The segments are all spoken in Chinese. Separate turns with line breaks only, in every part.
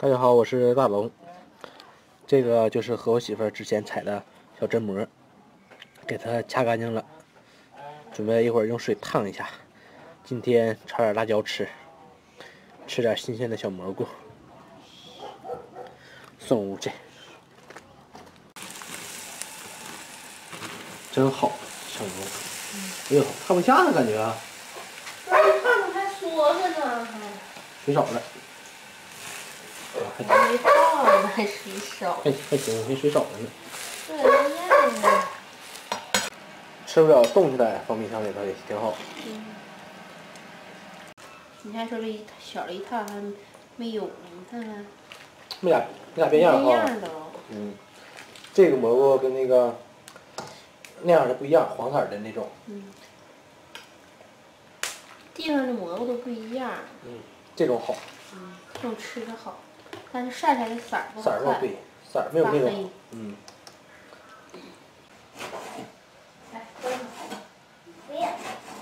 大家好，我是大龙。这个就是和我媳妇儿之前采的小榛蘑，给它掐干净了，准备一会儿用水烫一下。今天炒点辣椒吃点新鲜的小蘑菇，送屋去。真好，小蘑菇。哎呦，烫不下呢，感觉啊。
烫的还缩着呢，
水少了。
还没烫呢，还水少。
还行，没水少了呢。
对，那样呢。
吃不了冻起来，放冰箱里头也挺好。
你还说这一小的一套还没有呢，你看看。
没俩变样
哈。都。
这个蘑菇跟那个那样的不一样，黄色的那种。
地上的蘑菇都不一样。
这种好。
这种吃着好，但是晒出来的色儿不好看。
色儿对，色儿没有那种好。
来，不要。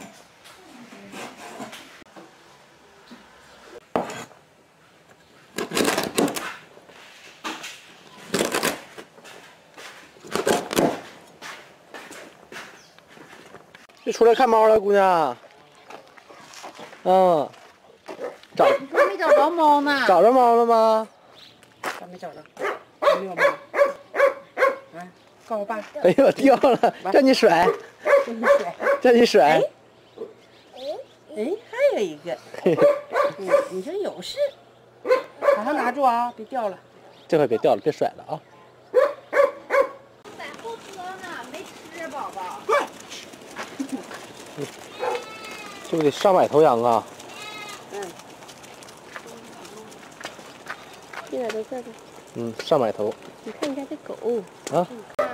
你出来看猫了，姑娘。
你说没找着猫呢？
找着猫了吗？
咋没找着？没有猫。告诉我爸。
哎呦，掉了！叫你甩。叫你甩。
哎，还有一个。你说有事。把它拿住啊，别掉了。
这回别掉了，别甩了啊。
在后车呢，没吃，宝宝。
这不得上百头羊啊！
现在都在这。
上百头。
你看一下这狗。
啊。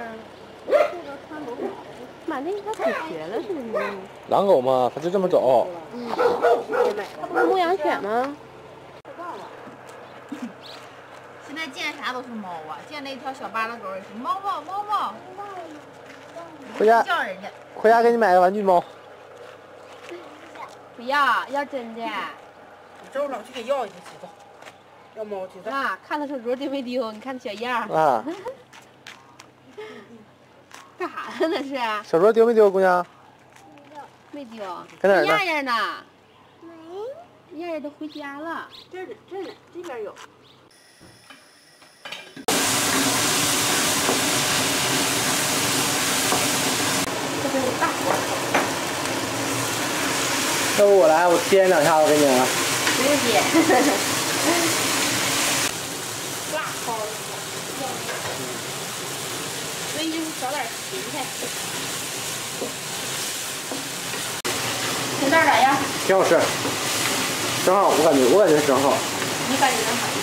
妈，那它腿瘸了是不是？
狼狗嘛，它就这么走。
它不是牧羊犬吗？现在见啥都是猫啊，见那条小巴拉狗也是猫猫猫猫。
回家
叫人家。
回家给你买个玩具猫。
不要，要真的。
你周老去给要一个去走，要猫去走。
妈，看他手镯丢没丢？你看小样。
啊。
干啥呢？那是？
手镯丢没丢，姑娘？
没丢。
在哪儿呢？
燕燕呢？没。燕燕都回家了。
这呢，这边有。
这是大火。
要不我来，我添两下子给你啊。
不用接。辣包子。所以就是少点芹菜。芹菜咋样？
挺好吃，正好，我感觉正好。
你感觉正好。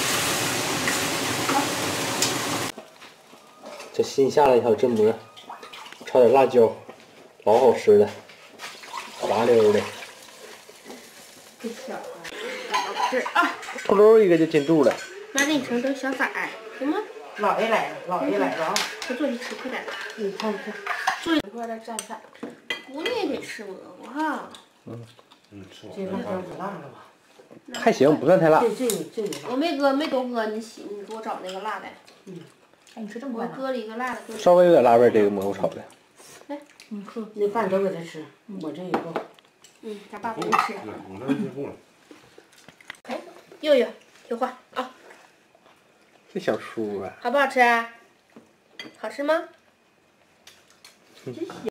这新下来一条榛蘑，炒点辣椒，老好吃了，滑溜的。
这小孩啊，
秃噜一个就进肚了。
妈，给你盛点小崽儿，行吗？
姥爷来了，姥爷来了啊！
快坐去吃，快点。
看，
坐一块再蘸饭。姑娘也得吃蘑菇哈。
吃
这辣椒不辣了吧？
还行，不算太辣。
这个。
我没搁，没多搁，你给我找那个辣的。
哎，你吃这么
我
快呢？
搁了一个辣的。
稍微有点辣味，这个蘑菇炒的。
来，
喝。那饭都给他吃，我这也够。
咱爸不用吃。
我这就够了。
哎，悠悠，听话啊。
这小叔啊。
好不好吃？好吃吗？
真香。